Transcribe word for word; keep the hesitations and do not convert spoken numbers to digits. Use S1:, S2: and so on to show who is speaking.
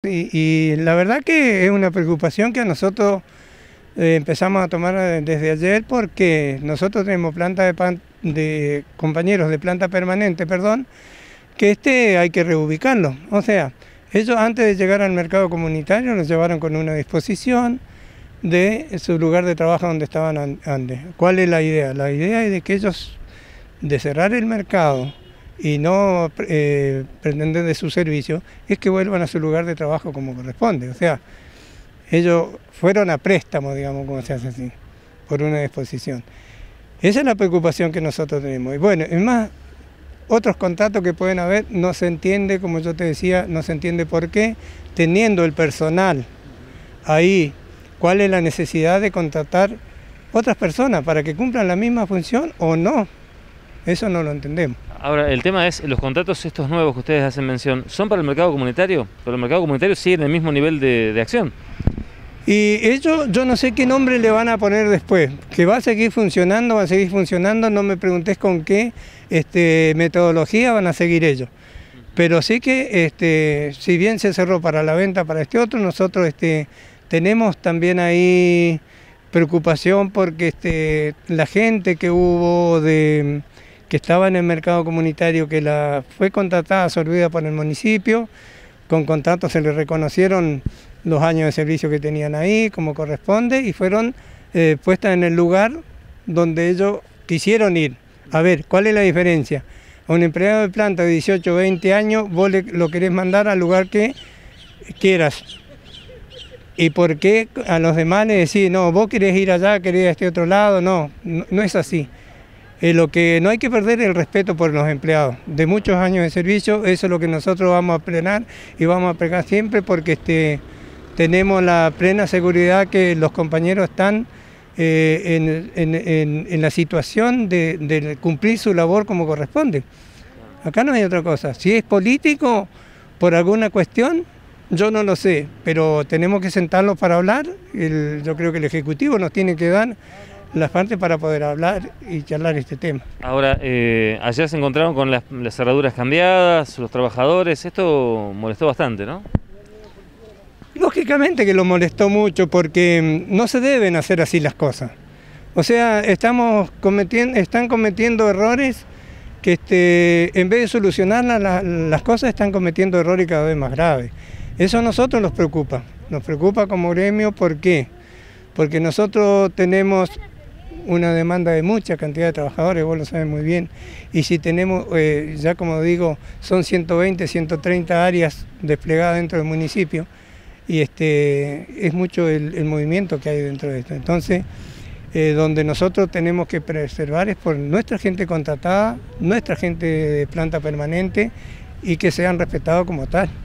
S1: Y, y la verdad que es una preocupación que a nosotros eh, empezamos a tomar desde ayer, porque nosotros tenemos planta de, pan, de compañeros de planta permanente, perdón, que este hay que reubicarlo. O sea, ellos antes de llegar al mercado comunitario nos llevaron con una disposición de su lugar de trabajo donde estaban antes. ¿Cuál es la idea? La idea es de que ellos, de cerrar el mercado y no eh, pretender de su servicio, es que vuelvan a su lugar de trabajo como corresponde. O sea, ellos fueron a préstamo, digamos, como se hace así, por una disposición. Esa es la preocupación que nosotros tenemos. Y bueno, es más, otros contratos que pueden haber, no se entiende, como yo te decía, no se entiende por qué, teniendo el personal ahí, cuál es la necesidad de contratar otras personas para que cumplan la misma función o no. Eso no lo entendemos.
S2: Ahora, el tema es, los contratos estos nuevos que ustedes hacen mención, ¿son para el mercado comunitario? Pero el mercado comunitario sigue en el mismo nivel de, de acción.
S1: Y ellos, yo no sé qué nombre le van a poner después, que va a seguir funcionando, va a seguir funcionando, no me preguntes con qué este, metodología van a seguir ellos. Pero sí que, este, si bien se cerró para la venta para este otro, nosotros este, tenemos también ahí preocupación porque este, la gente que hubo de... que estaba en el mercado comunitario, que la fue contratada, absorbida por el municipio, con contratos se les reconocieron los años de servicio que tenían ahí, como corresponde, y fueron eh, puestas en el lugar donde ellos quisieron ir. A ver, ¿cuál es la diferencia? A un empleado de planta de dieciocho o veinte años, vos le, lo querés mandar al lugar que quieras. ¿Y por qué a los demás les decís, no, vos querés ir allá, querés ir a este otro lado? No, no, no es así. Eh, lo que no hay que perder es el respeto por los empleados de muchos años de servicio. Eso es lo que nosotros vamos a plenar y vamos a pegar siempre, porque este, tenemos la plena seguridad que los compañeros están eh, en, en, en, en la situación de, de cumplir su labor como corresponde. Acá no hay otra cosa. Si es político por alguna cuestión, yo no lo sé, pero tenemos que sentarnos para hablar. El, yo creo que el Ejecutivo nos tiene que dar las partes para poder hablar y charlar este tema.
S2: Ahora, eh, ayer se encontraron con las, las cerraduras cambiadas, los trabajadores, esto molestó bastante, ¿no?
S1: Lógicamente que lo molestó mucho, porque no se deben hacer así las cosas. O sea, estamos cometiendo, están cometiendo errores que este, en vez de solucionar la, la, las cosas, están cometiendo errores cada vez más graves. Eso a nosotros nos preocupa, nos preocupa como gremio. ¿Por qué? Porque nosotros tenemos una demanda de mucha cantidad de trabajadores, vos lo sabes muy bien, y si tenemos, eh, ya como digo, son ciento veinte, ciento treinta áreas desplegadas dentro del municipio, y este, es mucho el, el movimiento que hay dentro de esto. Entonces, eh, donde nosotros tenemos que preservar es por nuestra gente contratada, nuestra gente de planta permanente, y que sean respetados como tal.